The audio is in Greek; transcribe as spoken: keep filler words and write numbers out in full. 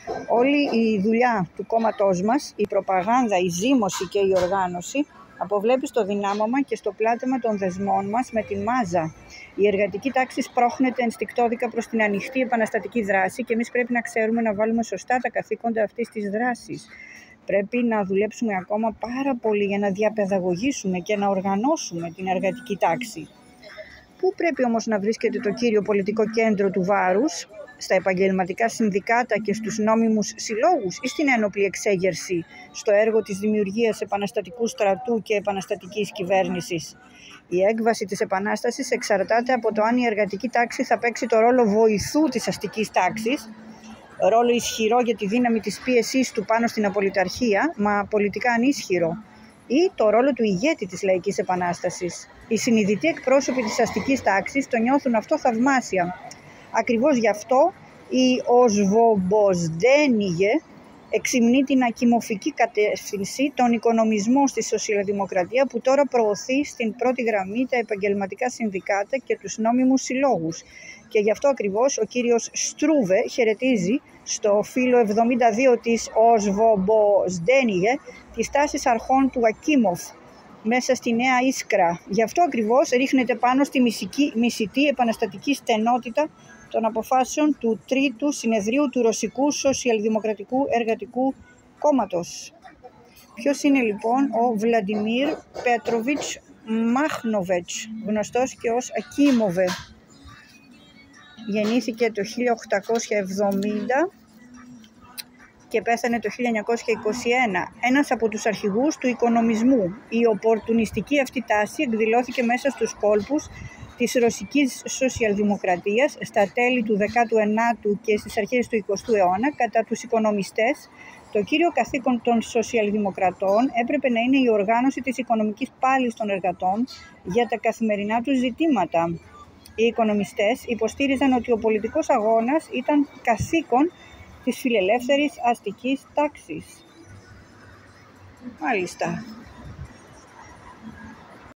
Όλη η δουλειά του κόμματός μας, η προπαγάνδα, η ζήμωση και η οργάνωση αποβλέπει στο δυνάμωμα και στο πλάτεμα των δεσμών μας με την μάζα. Η εργατική τάξη σπρώχνεται ενστικτόδικα προς την ανοιχτή επαναστατική δράση και εμείς πρέπει να ξέρουμε να βάλουμε σωστά τα καθήκοντα αυτής της δράσης. Πρέπει να δουλέψουμε ακόμα πάρα πολύ για να διαπαιδαγωγήσουμε και να οργανώσουμε την εργατική τάξη. Πού πρέπει όμως να βρίσκεται το κύριο πολιτικό κέντρο του βάρους? Στα επαγγελματικά συνδικάτα και στους νόμιμους συλλόγους ή στην ένοπλη εξέγερση, στο έργο της δημιουργίας επαναστατικού στρατού και επαναστατικής κυβέρνησης? Η έκβαση της επανάστασης εξαρτάται από το αν η εργατική τάξη θα παίξει το ρόλο βοηθού της αστικής τάξης, ρόλο ισχυρό για τη δύναμη της πίεσής του πάνω στην απολυταρχία, μα πολιτικά ανίσχυρο, ή το ρόλο του ηγέτη της λαϊκής επανάστασης. Οι συνειδητοί εκπρόσωποι της αστικής τάξης το νιώθουν αυτό θαυμάσια. Ακριβώς γι' αυτό η Οσβομποσδένιγε εξυμνεί την ακιμοφική κατεύθυνση, τον οικονομισμό στη σοσιαλδημοκρατία που τώρα προωθεί στην πρώτη γραμμή τα επαγγελματικά συνδικάτα και τους νόμιμους συλλόγους. Και γι' αυτό ακριβώς ο κύριος Στρούβε χαιρετίζει στο φύλλο εβδομήντα δύο της Οσβομποσδένιγε τις τάσεις αρχών του Ακίμοφ μέσα στη Νέα Ίσκρα. Γι' αυτό ακριβώς ρίχνεται πάνω στη μυσική, μυσητή επαναστατική στενότητα των αποφάσεων του Τρίτου Συνεδρίου του Ρωσικού Σοσιαλδημοκρατικού Εργατικού Κόμματος. Ποιος είναι λοιπόν ο Βλαντιμίρ Πέτροβιτς Μάχνοβετς, γνωστός και ως Ακίμοβε? Γεννήθηκε το χίλια οκτακόσια εβδομήντα και πέθανε το χίλια εννιακόσια είκοσι ένα. Ένας από τους αρχηγούς του οικονομισμού. Η οπορτουνιστική αυτή τάση εκδηλώθηκε μέσα στους κόλπους της ρωσικής σοσιαλδημοκρατίας στα τέλη του δέκατου ένατου και στις αρχές του εικοστού αιώνα. Κατά τους οικονομιστές, το κύριο καθήκον των σοσιαλδημοκρατών έπρεπε να είναι η οργάνωση της οικονομικής πάλης των εργατών για τα καθημερινά τους ζητήματα. Οι οικονομιστές υποστήριζαν ότι ο πολιτικός αγώνας ήταν καθήκον της φιλελεύθερης αστικής τάξης. Μάλιστα.